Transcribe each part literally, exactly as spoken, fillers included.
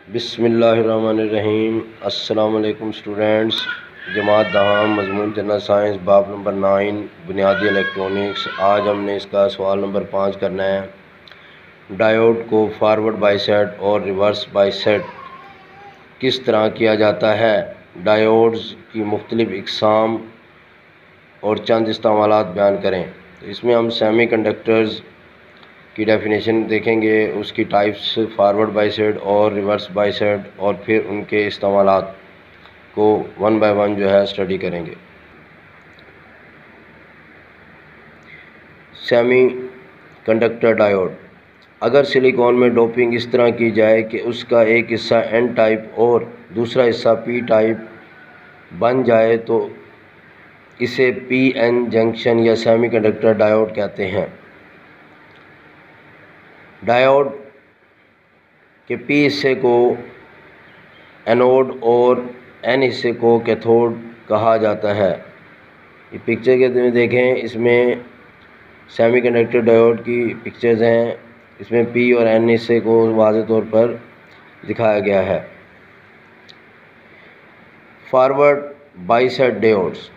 बिस्मिल्लाहिर्रहमानिर्रहीम। अस्सलाम वालेकुम स्टूडेंट्स। जमात दहाम मजमून जनरल साइंस बाब नंबर नाइन बुनियादी इलेक्ट्रॉनिक्स। आज हमने इसका सवाल नंबर पाँच करना है। डायोड को फॉरवर्ड बाइसेट और रिवर्स बाइसेट किस तरह किया जाता है। डायोड्स की मुख्तलिफ इकसाम और चंद इस्तेमालात बयान करें। तो इसमें हम सेमी कंडक्टर्स की डेफिनेशन देखेंगे, उसकी टाइप्स, फॉरवर्ड बाइसेट और रिवर्स बाइसेट, और फिर उनके इस्तेमालात को वन बाय वन जो है स्टडी करेंगे। Semiconductor diode. अगर सिलिकॉन में डोपिंग इस तरह की जाए कि उसका एक हिस्सा एन टाइप और दूसरा हिस्सा पी टाइप बन जाए तो इसे पी एन जंक्शन या सेमी कंडक्टर डायोड कहते हैं। डायोड के पी हिस्से को एनोड और एन हिस्से को कैथोड कहा जाता है। ये पिक्चर के में देखें, इसमें सेमीकंडक्टर डायोड की पिक्चर्स हैं। इसमें पी और एन हिस्से को वाज़ेह तौर पर दिखाया गया है। फॉरवर्ड बाइसेट डायोड्स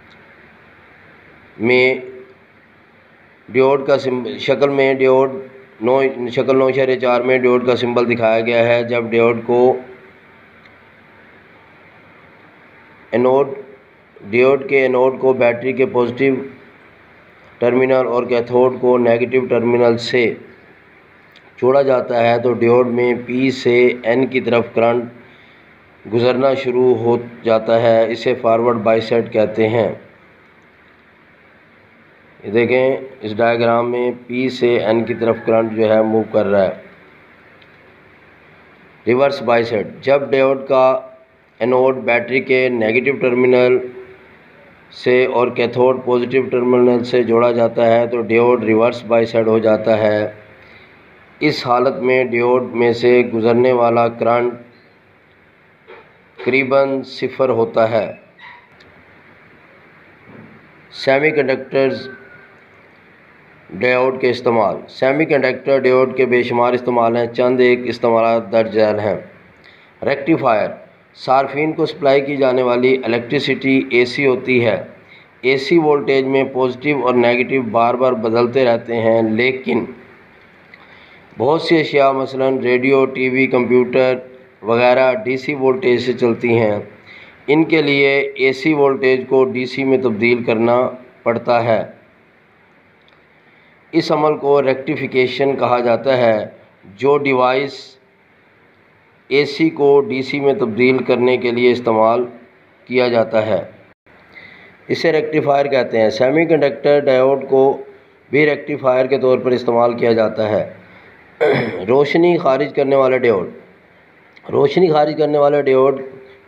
में डायोड का शक्ल में डायोड नौ शक्ल नौ इशारे चार में डायोड का सिंबल दिखाया गया है। जब डायोड को एनोड डायोड के एनोड को बैटरी के पॉजिटिव टर्मिनल और कैथोड को नेगेटिव टर्मिनल से जोड़ा जाता है तो डायोड में पी से एन की तरफ करंट गुजरना शुरू हो जाता है। इसे फॉरवर्ड बाइसेट कहते हैं। ये देखें, इस डायग्राम में पी से एन की तरफ करंट जो है मूव कर रहा है। Reverse biased. जब डायोड का एनोड बैटरी के नेगेटिव टर्मिनल से और कैथोड पॉजिटिव टर्मिनल से जोड़ा जाता है तो डायोड रिवर्स बाइसेट हो जाता है। इस हालत में डायोड में से गुजरने वाला करंट करीबन सिफर होता है। सेमीकंडक्टर्स डायोड के इस्तेमाल। सेमीकंडक्टर डायोड के बेशुमार इस्तेमाल हैं, चंद एक इस्तेमाल दर्ज झैल हैं। रेक्टिफायर। सार्फिन को सप्लाई की जाने वाली इलेक्ट्रिसिटी एसी होती है। एसी वोल्टेज में पॉजिटिव और नेगेटिव बार बार बदलते रहते हैं, लेकिन बहुत सी अशिया मसलन रेडियो, टीवी, कंप्यूटर वगैरह डीसी वोल्टेज से चलती हैं। इनके लिए एसी वोल्टेज को डीसी में तब्दील करना पड़ता है। इस अमल को रेक्टिफिकेशन कहा जाता है। जो डिवाइस एसी को डीसी में तब्दील करने के लिए इस्तेमाल किया जाता है, इसे रेक्टिफायर कहते हैं। सेमीकंडक्टर डायोड को भी रेक्टिफायर के तौर पर इस्तेमाल किया जाता है। रोशनी खारिज करने वाला डायोड। रोशनी खारिज करने वाला डायोड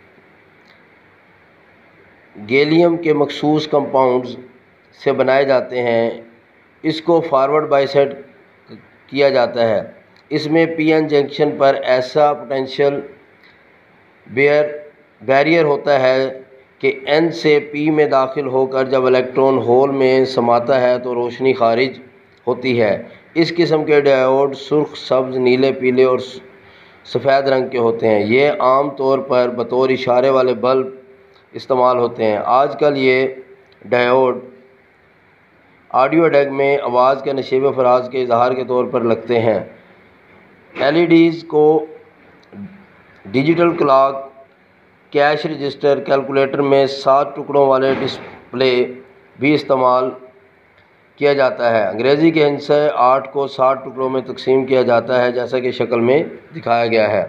गैलियम के मखसूस कंपाउंड्स से बनाए जाते हैं। इसको फॉरवर्ड बाइसेट किया जाता है। इसमें पीएन जंक्शन पर ऐसा पोटेंशियल बेयर बैरियर होता है कि एन से पी में दाखिल होकर जब इलेक्ट्रॉन होल में समाता है तो रोशनी खारिज होती है। इस किस्म के डायोड सुर्ख, सब्ज़, नीले, पीले और सफ़ेद रंग के होते हैं। ये आम तौर पर बतौर इशारे वाले बल्ब इस्तेमाल होते हैं। आजकल ये डायोड ऑडियो डेक में आवाज़ के नशेब फराज के इजहार के तौर पर लगते हैं। एलईडीज़ को digital clock, cash register, calculator में सात टुकड़ों वाले डिस्प्ले भी इस्तेमाल किया जाता है। अंग्रेज़ी के हिस्से आठ को सात टुकड़ों में तकसीम किया जाता है, जैसा कि शक्ल में दिखाया गया है।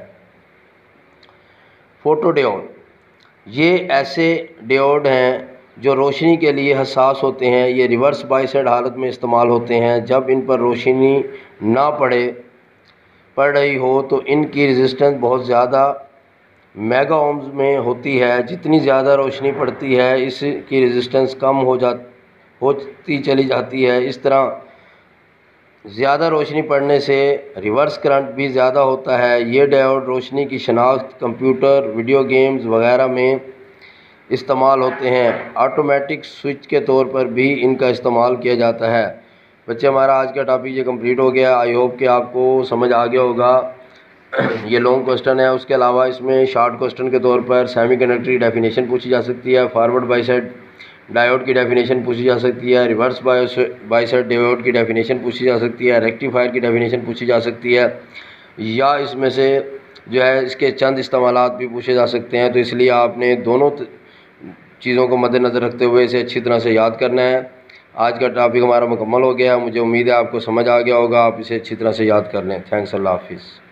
Photo diode. ये ऐसे डायोड हैं जो रोशनी के लिए हसास होते हैं। ये रिवर्स बाइसेट हालत में इस्तेमाल होते हैं। जब इन पर रोशनी ना पड़े पड़ रही हो तो इनकी रेजिस्टेंस बहुत ज़्यादा मेगा ओम्स में होती है। जितनी ज़्यादा रोशनी पड़ती है इसकी रेजिस्टेंस कम हो जा होती चली जाती है। इस तरह ज़्यादा रोशनी पड़ने से रिवर्स करंट भी ज़्यादा होता है। ये डायोड रोशनी की शनाख्त कंप्यूटर, वीडियो गेम्स वगैरह में इस्तेमाल होते हैं। ऑटोमेटिक स्विच के तौर पर भी इनका इस्तेमाल किया जाता है। बच्चे, हमारा आज का टॉपिक ये कंप्लीट हो गया। आई होप कि आपको समझ आ गया होगा। ये लॉन्ग क्वेश्चन है। उसके अलावा इसमें शॉर्ट क्वेश्चन के तौर पर सेमीकंडक्टर की डेफिनेशन पूछी जा सकती है, फॉरवर्ड बाइसाइड डायोड की डेफिनेशन पूछी जा सकती है, रिवर्स बाइसाइड डायोड की डेफिनेशन पूछी जा सकती है, रेक्टिफायर की डेफिनेशन पूछी जा सकती है, या इसमें से जो है इसके चंद इस्तेमालात भी पूछे जा सकते हैं। तो इसलिए आपने दोनों चीज़ों को मद्देनज़र रखते हुए इसे अच्छी तरह से याद करना है। आज का टॉपिक हमारा मुकम्मल हो गया। मुझे उम्मीद है आपको समझ आ गया होगा, आप इसे अच्छी तरह से याद कर लें। थैंक्स, अल्लाह हाफिज़।